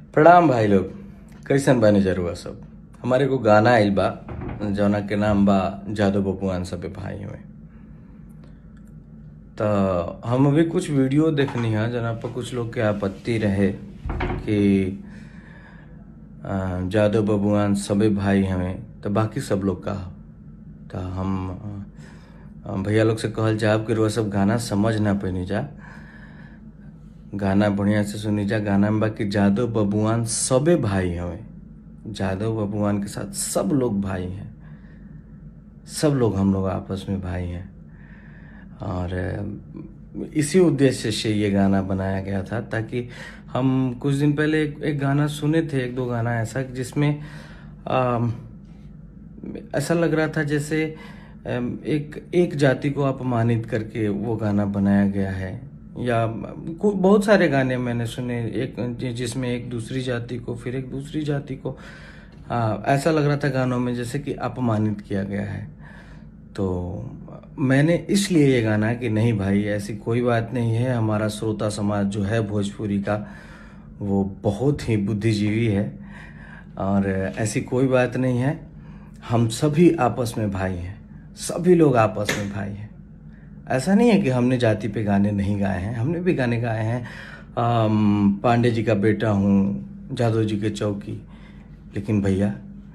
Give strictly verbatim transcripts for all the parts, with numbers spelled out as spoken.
प्रणाम भाई लोग। कैसन बानी जरुआ सब। हमारे को गाना आइल बा जौना के नाम बा जादू बबुआन सबे भाई में। तो हम अभी कुछ वीडियो देखनी है जना पर कुछ लोग के आपत्ति रहे कि अ, जादू बबुआन सबे भाई हमें तो बाकी सब लोग का। तो हम अ, भैया लोग से कहल जाब कि रुआ सब गाना समझ ना पैनी जा, गाना बढ़िया से सुनी जा। गाना में बा कि जादव बबुआन सबे भाई हमें, जादव बबुआन के साथ सब लोग भाई हैं, सब लोग हम लोग आपस में भाई हैं। और इसी उद्देश्य से ये गाना बनाया गया था ताकि हम कुछ दिन पहले एक, एक गाना सुने थे, एक दो गाना ऐसा जिसमें आ, ऐसा लग रहा था जैसे एक एक जाति को अपमानित करके वो गाना बनाया गया है। या बहुत सारे गाने मैंने सुने एक जिसमें एक दूसरी जाति को फिर एक दूसरी जाति को आ, ऐसा लग रहा था गानों में जैसे कि अपमानित किया गया है। तो मैंने इसलिए ये गाना कि नहीं भाई ऐसी कोई बात नहीं है। हमारा श्रोता समाज जो है भोजपुरी का वो बहुत ही बुद्धिजीवी है और ऐसी कोई बात नहीं है। हम सभी आपस में भाई हैं, सभी लोग आपस में भाई हैं। ऐसा नहीं है कि हमने जाति पे गाने नहीं गाए हैं, हमने भी गाने गाए हैं। पांडे जी का बेटा हूँ, जादव जी के चौकी। लेकिन भैया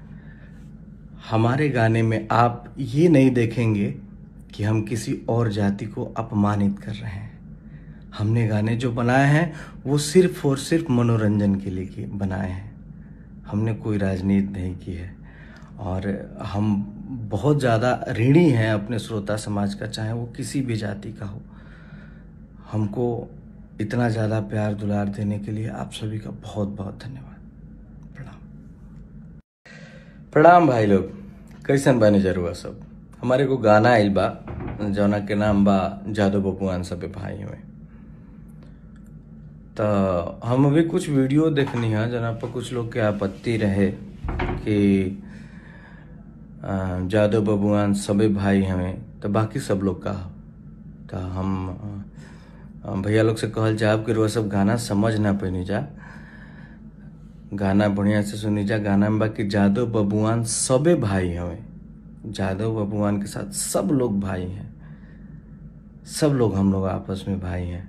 हमारे गाने में आप ये नहीं देखेंगे कि हम किसी और जाति को अपमानित कर रहे हैं। हमने गाने जो बनाए हैं वो सिर्फ और सिर्फ मनोरंजन के लिए बनाए हैं। हमने कोई राजनीति नहीं की है और हम बहुत ज़्यादा ऋणी हैं अपने श्रोता समाज का, चाहे वो किसी भी जाति का हो। हमको इतना ज़्यादा प्यार दुलार देने के लिए आप सभी का बहुत बहुत धन्यवाद। प्रणाम प्रणाम भाई लोग, कैसन बानी जरुआ सब। हमारे को गाना आइल बा जौना के नाम बा जादू बबुआन सबे भाई में। तो हम अभी कुछ वीडियो देखनी है जना पर कुछ लोग के आपत्ति रहे कि जादव बबुआन सबे भाई हमें तो बाकी सब लोग का। तो हम भैया लोग से कहल जाब कि रुआ सब गाना समझ ना पैनी जा, गाना बढ़िया से सुनी जा। गाना में बा कि जादव बबुआन सबे भाई हमें, जादव बबुआन के साथ सब लोग भाई हैं, सब लोग हम लोग आपस में भाई हैं।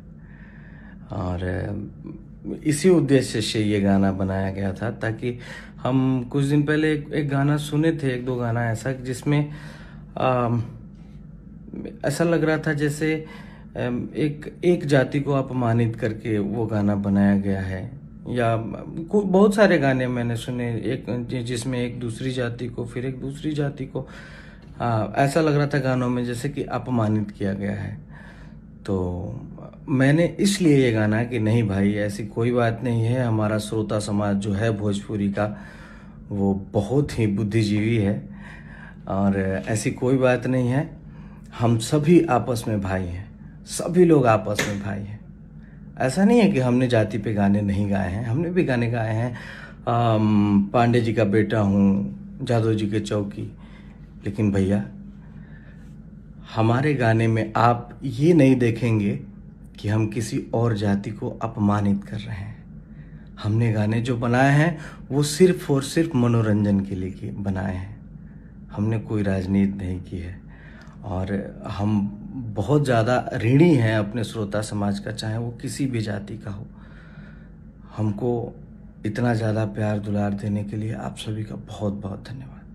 और इसी उद्देश्य से ये गाना बनाया गया था ताकि हम कुछ दिन पहले एक, एक गाना सुने थे, एक दो गाना ऐसा जिसमें आ, ऐसा लग रहा था जैसे एक एक जाति को अपमानित करके वो गाना बनाया गया है। या बहुत सारे गाने मैंने सुने एक जिसमें एक दूसरी जाति को फिर एक दूसरी जाति को आ, ऐसा लग रहा था गानों में जैसे कि अपमानित किया गया है। तो मैंने इसलिए ये गाना कि नहीं भाई ऐसी कोई बात नहीं है। हमारा श्रोता समाज जो है भोजपुरी का वो बहुत ही बुद्धिजीवी है और ऐसी कोई बात नहीं है। हम सभी आपस में भाई हैं, सभी लोग आपस में भाई हैं। ऐसा नहीं है कि हमने जाति पे गाने नहीं गाए हैं, हमने भी गाने गाए हैं। पांडे जी का बेटा हूँ, जादव जी के चौकी। लेकिन भैया हमारे गाने में आप ये नहीं देखेंगे कि हम किसी और जाति को अपमानित कर रहे हैं। हमने गाने जो बनाए हैं वो सिर्फ और सिर्फ मनोरंजन के लिए बनाए हैं। हमने कोई राजनीति नहीं की है और हम बहुत ज़्यादा ऋणी हैं अपने श्रोता समाज का, चाहे वो किसी भी जाति का हो। हमको इतना ज़्यादा प्यार दुलार देने के लिए आप सभी का बहुत बहुत धन्यवाद।